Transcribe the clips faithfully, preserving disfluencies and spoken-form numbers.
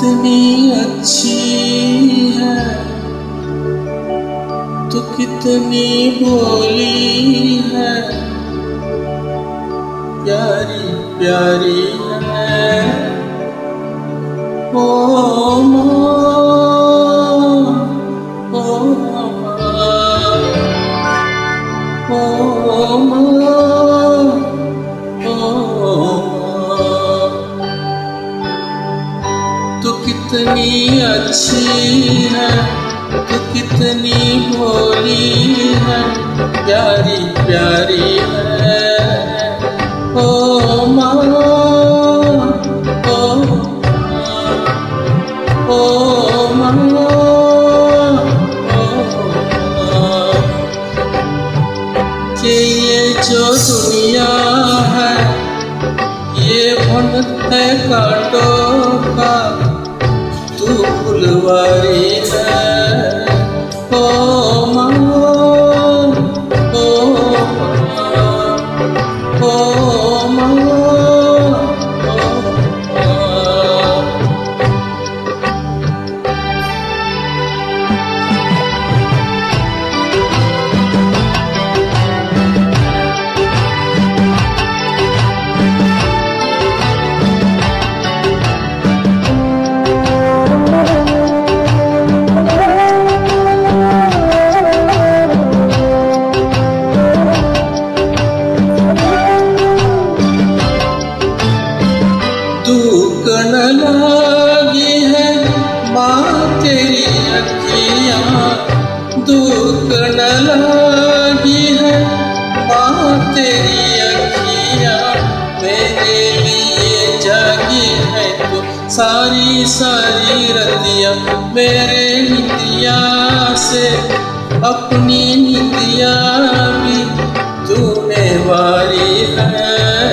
कितनी अच्छी है, तू कितनी भोली है, प्यारी प्यारी है। ओ माँ, ओ माँ, ओ माँ, तू कितनी अच्छी है, तू कितनी भोली है, प्यारी प्यारी है। ओ माँ, ओ माँ, ओ माँ, ओ माँ, कि ये जो दुनिया है ये वन है कांटों का, तू फुलवारी है। ओ माँ, ओ माँ, ओ माँ, ओ माँ। दुगन लागी है माँ तेरी अखियाँ, दुगन लागी है माँ तेरी अखियाँ, मेरे लिए जागी है तू सारी सारी रतिया, मेरे निंदिया से अपनी निंदिया भी तूने वारी है।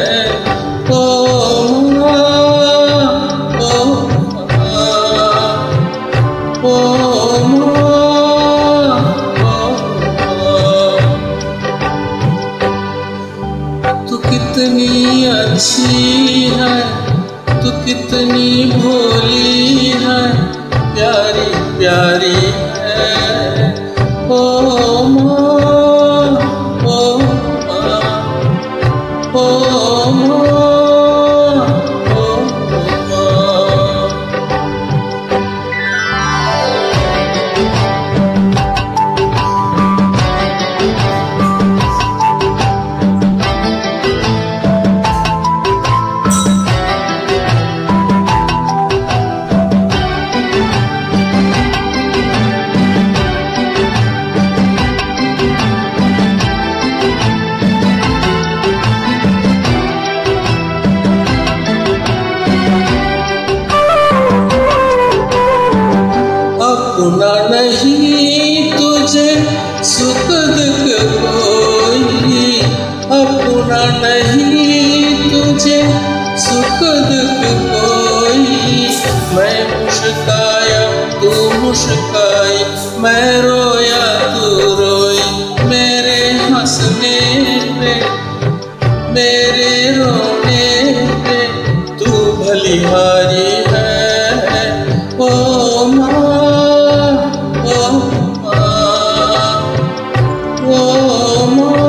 तू कितनी अच्छी है, तू कितनी भोली है, प्यारी प्यारी है। ओ माँ, ओ माँ, ओ माँ, ओ माँ। अपना नहीं तुझे सुख दुख कोई, अपना नहीं तुझे सुख दुख कोई। मैं मुस्काया तू मुस्काई, मैं रोया तू रोई, मेरे हंसने पे मेरे रोने पे तू भली हारी है। ओ माँ, ओ माँ, ओ माँ,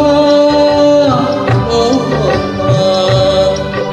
ओ माँ।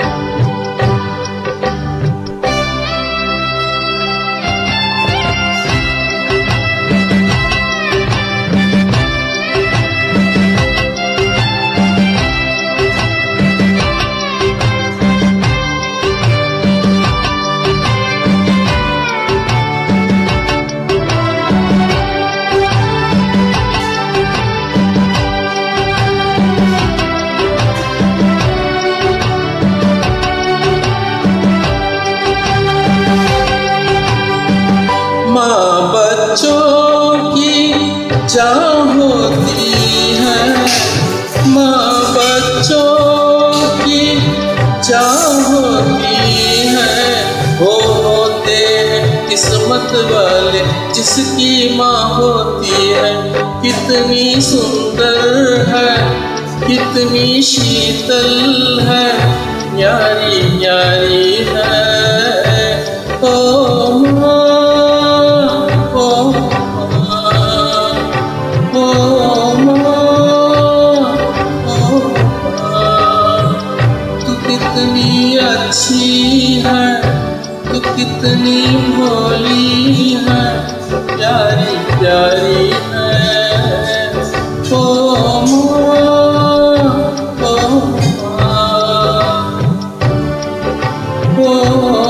माँ बच्चों की जान होती है, माँ बच्चों की जान होती है। वो होते हैं किस्मत वाले जिसकी माँ होती है। कितनी सुंदर है, कितनी शीतल है, न्यारी न्यारी है। ओ अच्छी है, तू कितनी भोली है, प्यारी प्यारी है। ओ माँ, ओ माँ, ओ